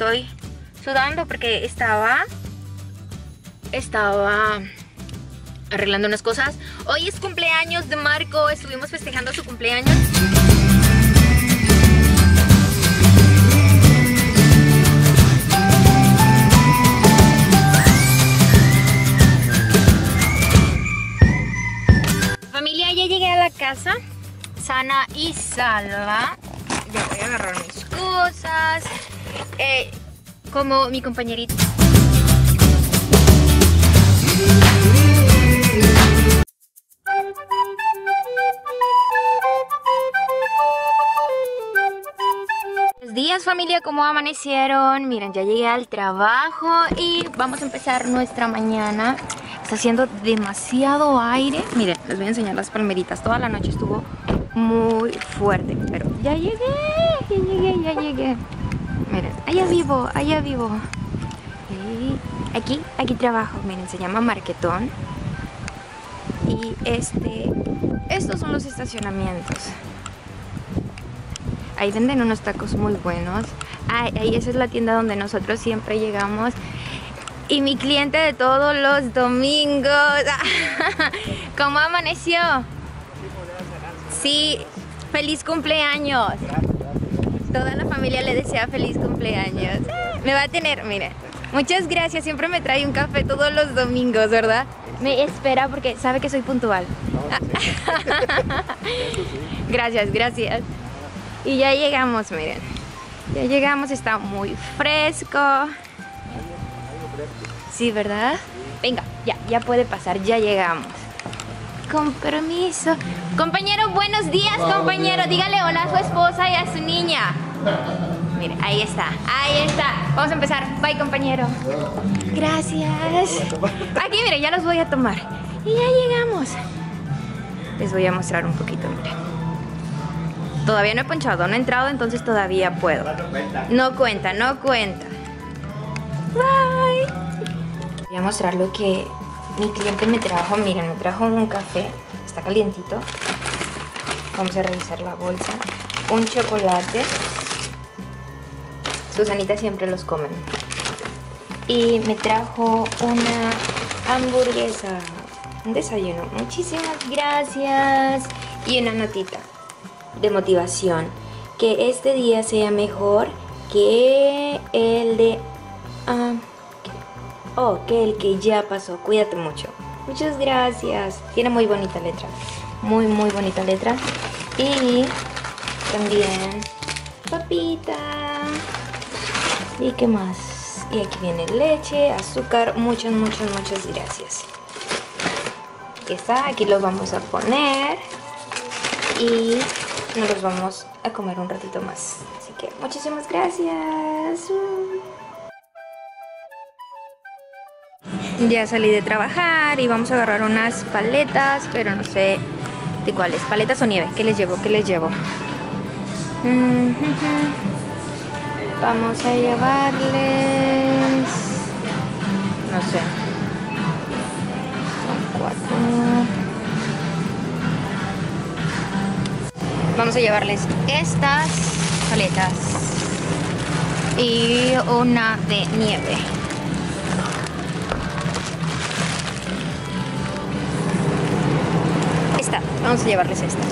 estoy sudando porque estaba arreglando unas cosas. Hoy es cumpleaños de Marco, estuvimos festejando su cumpleaños. Familia, ya llegué a la casa, sana y salva. Ya voy a agarrar mis cosas, como mi compañerita. Buenos días, familia, ¿cómo amanecieron? Miren, ya llegué al trabajo y vamos a empezar nuestra mañana. Está haciendo demasiado aire. Miren, les voy a enseñar las palmeritas. Toda la noche estuvo muy fuerte, pero ya llegué. Miren, allá vivo. Y aquí trabajo. Miren, se llama Marquetón. Y estos son los estacionamientos. Ahí venden unos tacos muy buenos. Ahí esa es la tienda donde nosotros siempre llegamos. Y mi cliente de todos los domingos. ¿Cómo amaneció? Sí, feliz cumpleaños. Toda la familia le desea feliz cumpleaños. Me va a tener, mira. Muchas gracias, siempre me trae un café todos los domingos, ¿verdad? Me espera porque sabe que soy puntual. Gracias. Y ya llegamos, miren. Ya llegamos, está muy fresco. Sí, ¿verdad? Venga, ya puede pasar, ya llegamos. Con permiso. Compañero, buenos días, compañero. Dígale hola a su esposa y a su niña. Mire, ahí está. Vamos a empezar. Bye, compañero. Gracias. Aquí, mire, ya los voy a tomar. Y ya llegamos. Les voy a mostrar un poquito, mire. Todavía no he ponchado, no he entrado, entonces todavía puedo. No cuenta. Bye. Voy a mostrar lo que mi cliente me trajo. Miren, me trajo un café. Está calientito. Vamos a revisar la bolsa. Un chocolate. Susanita siempre los comen. Y me trajo una hamburguesa. Un desayuno. Muchísimas gracias. Y una notita de motivación. Que este día sea mejor que el de... que el que ya pasó. Cuídate mucho. Muchas gracias. Tiene muy bonita letra. Muy bonita letra. Y también papita. ¿Y qué más? Y aquí viene leche, azúcar. Muchas gracias. Aquí está. Aquí los vamos a poner. Y nos los vamos a comer un ratito más. Así que muchísimas gracias. Ya salí de trabajar y vamos a agarrar unas paletas, pero no sé de cuáles. ¿Paletas o nieve? ¿Qué les llevo? Vamos a llevarles... no sé. Son 4. Vamos a llevarles estas paletas y una de nieve. Vamos a llevarles esta.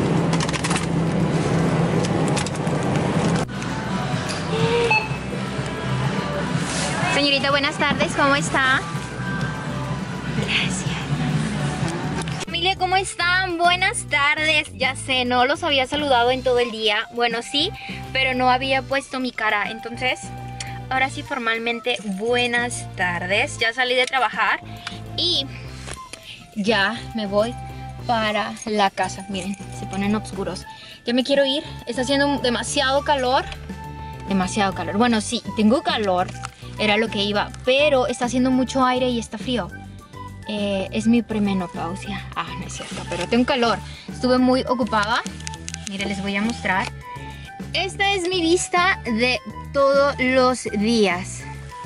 Señorita, buenas tardes, ¿cómo está? Gracias. Familia, ¿cómo están? Buenas tardes. Ya sé, no los había saludado en todo el día. Bueno, sí, pero no había puesto mi cara. Entonces, ahora sí formalmente, buenas tardes. Ya salí de trabajar y ya me voy para la casa. Miren, se ponen oscuros. Ya me quiero ir. Está haciendo demasiado calor. Bueno, sí, tengo calor. Era lo que iba. Pero está haciendo mucho aire y está frío. Es mi premenopausia. No es cierto, pero tengo calor. Estuve muy ocupada. Miren, les voy a mostrar. Esta es mi vista de todos los días.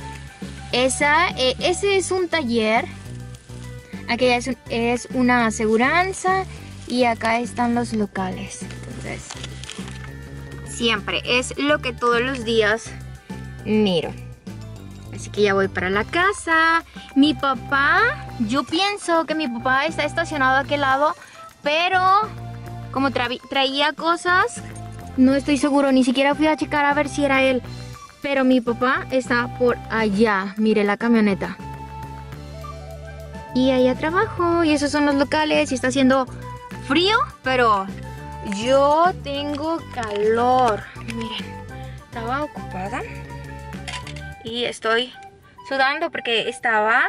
Ese es un taller. Aquella es una aseguranza y acá están los locales. Entonces, siempre es lo que todos los días Miro. Así que ya voy para la casa. Mi papá, yo pienso que mi papá está estacionado a aquel lado, pero como traía cosas, no estoy seguro. Ni siquiera fui a checar a ver si era él. Pero mi papá está por allá. Mire la camioneta. Y allá trabajo. Y esos son los locales. Y está haciendo frío, pero yo tengo calor. Miren, estaba ocupada. Y estoy sudando porque estaba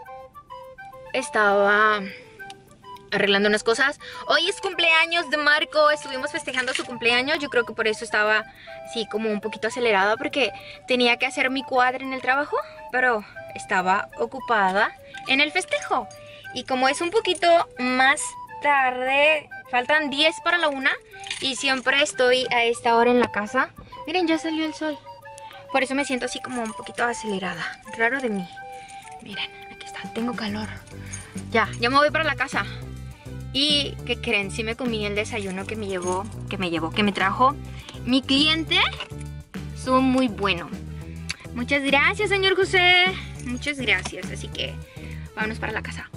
arreglando unas cosas. Hoy es cumpleaños de Marco. Estuvimos festejando su cumpleaños. Yo creo que por eso estaba así como un poquito acelerada, porque tenía que hacer mi cuadro en el trabajo, pero estaba ocupada en el festejo. Y como es un poquito más tarde, faltan 10 para la 1 y siempre estoy a esta hora en la casa. Miren, ya salió el sol. Por eso me siento así como un poquito acelerada. Raro de mí. Miren, aquí está, tengo calor. Ya me voy para la casa. Y, ¿qué creen? Sí me comí el desayuno que me trajo mi cliente. Estuvo muy bueno. Muchas gracias, señor José. Muchas gracias. Así que vámonos para la casa.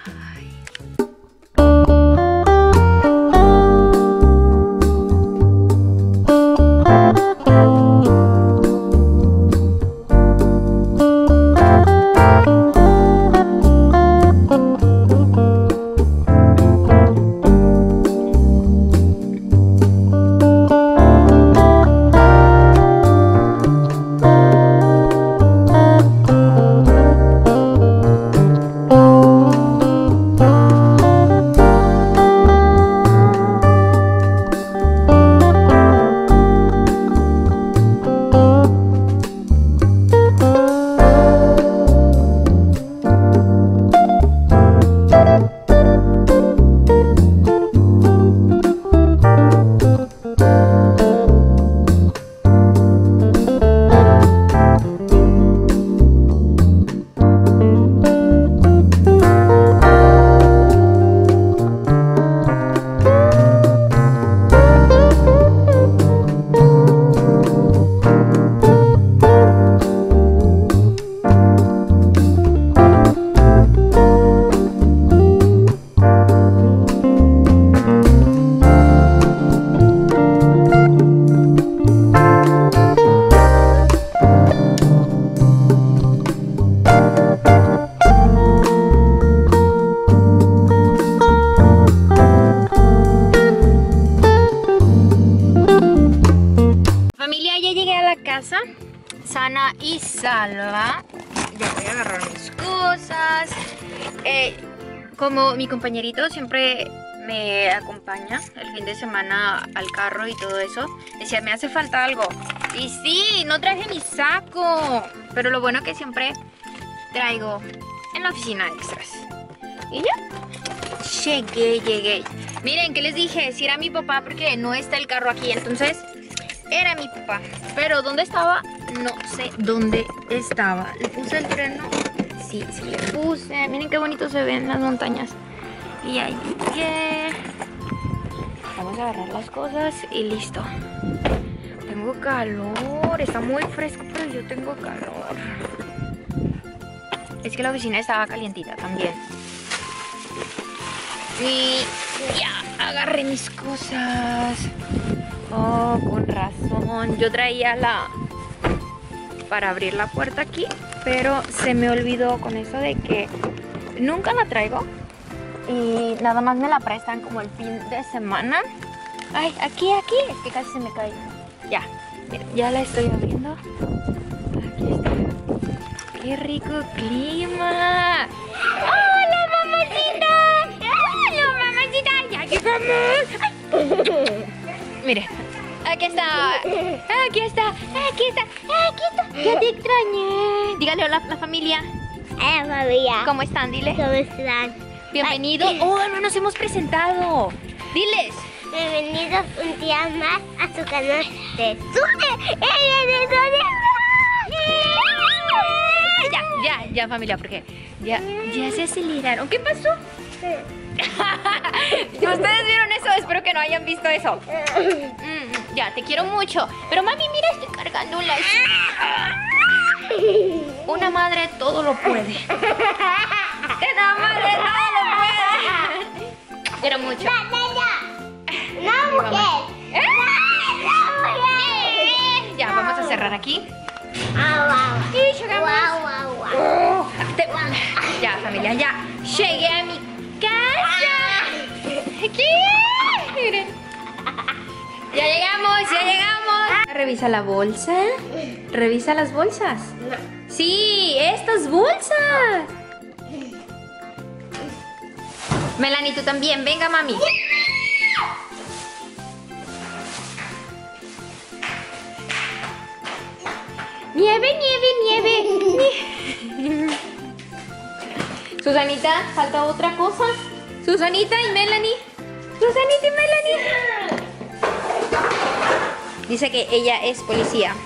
Sana y salva. Ya voy a agarrar mis cosas. Como mi compañerito siempre me acompaña el fin de semana al carro y todo eso, decía, me hace falta algo. Y sí, no traje mi saco, pero lo bueno que siempre traigo en la oficina extras. Y ya, llegué. Miren, ¿qué les dije? Si era mi papá, porque no está el carro aquí, entonces era mi papá. Pero ¿dónde estaba? No sé dónde estaba. ¿Le puse el freno? Sí, le puse. Miren qué bonito se ven las montañas. Y ahí llegué. Vamos a agarrar las cosas y listo. Tengo calor. Está muy fresco, pero yo tengo calor. Es que la oficina estaba calientita también. Y ya agarré mis cosas. Oh, con razón. Yo traía para abrir la puerta aquí, pero se me olvidó con eso de que nunca la traigo y nada más me la prestan como el fin de semana. Ay, aquí, es que casi se me cae. Ya, mira, ya la estoy abriendo. Aquí está. ¡Qué rico clima! ¡Hola, mamacita! ¡Hola, mamacita! ¡Ya llegamos! Mire, aquí está. Ya te extrañé. Dígale hola a la familia. Hola, familia. ¿Cómo están? Dile. ¿Cómo están? Bienvenido. Oh, no nos hemos presentado. Diles. Bienvenidos un día más a su canal de Sune. Ya, familia, porque ya se aceleraron. ¿Qué pasó? Si ustedes vieron eso, espero que no hayan visto eso. Ya, te quiero mucho. Pero mami, mira, estoy cargando la... Una madre todo lo puede. Una madre todo lo puede. Quiero mucho. Una mujer. Ya, vamos a cerrar aquí. Y llegamos. Ya, familia, ya. Llegué a mi casa. Aquí. Miren. Ya llegamos, ya llegamos. Revisa la bolsa. Revisa las bolsas. Sí, estas bolsas. Melanie, tú también. Venga, mami. Nieve, nieve, nieve. Susanita, falta otra cosa. Susanita y Melanie. Susanita y Melanie. Dice que ella es policía.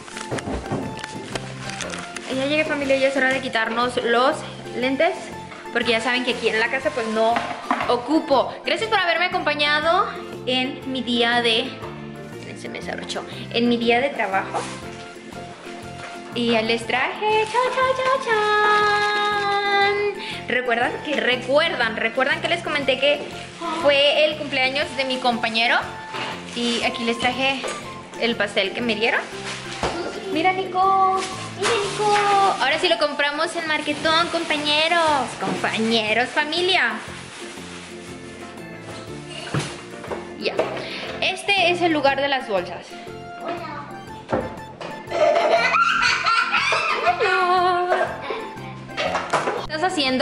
Ya llegué, familia, ya es hora de quitarnos los lentes, porque ya saben que aquí en la casa pues no ocupo. Gracias por haberme acompañado en mi día de... Se me desabrochó. En mi día de trabajo. Y les traje... ¡Chan! ¿Recuerdan que les comenté que fue el cumpleaños de mi compañero? Y aquí les traje el pastel que me dieron. Mira, Nico. Mira, Nico. Ahora sí lo compramos en Marketón, compañeros. Compañeros, familia. Ya. Este es el lugar de las bolsas. No. ¿Qué estás haciendo?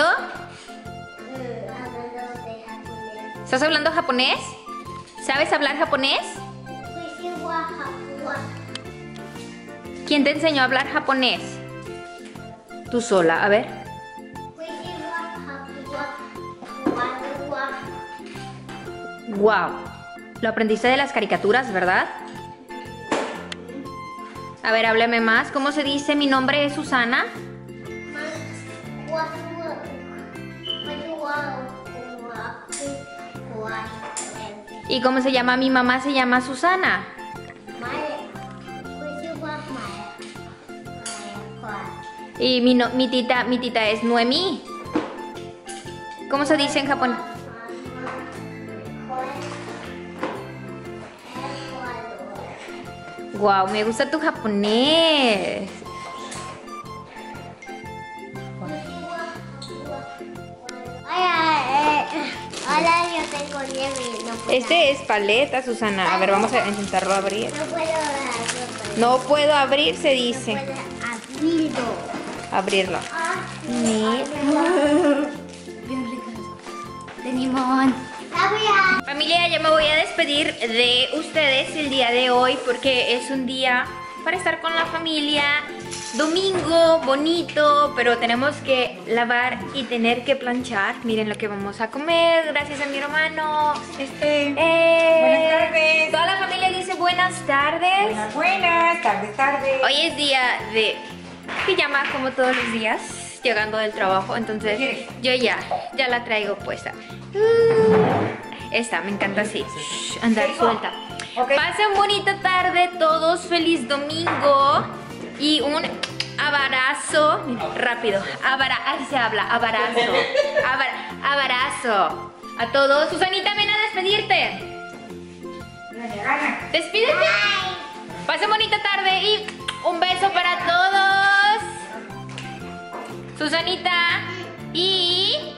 ¿Estás hablando japonés? ¿Sabes hablar japonés? ¿Quién te enseñó a hablar japonés? Tú sola, a ver. Wow. Lo aprendiste de las caricaturas, ¿verdad? A ver, háblame más. ¿Cómo se dice? Mi nombre es Susana. ¿Y cómo se llama mi mamá? Se llama Susana. Y mi tita es Noemí. ¿Cómo se dice en Japón? Wow, me gusta tu japonés. Hola, yo tengo nieve. Este es paleta, Susana. A ver, vamos a intentarlo abrir. No puedo abrirlo. No puedo abrir, se dice. No puedo abrirlo. Abrirlo. Bien ricas. De limón. Familia, ya me voy a despedir de ustedes el día de hoy porque es un día para estar con la familia. Domingo, bonito, pero tenemos que lavar y tener que planchar. Miren lo que vamos a comer, gracias a mi hermano. Buenas tardes. Toda la familia dice buenas tardes. Buenas tardes. Hoy es día de pijama como todos los días, llegando del trabajo, entonces yo ya la traigo puesta. Esta, me encanta así, andar suelta. Okay. Pasen bonita tarde todos, feliz domingo y un abrazo rápido. Así se habla, abrazo. Abrazo a todos. Susanita, ven a despedirte. Despídete. Pasen bonita tarde y un beso para todos. Susanita y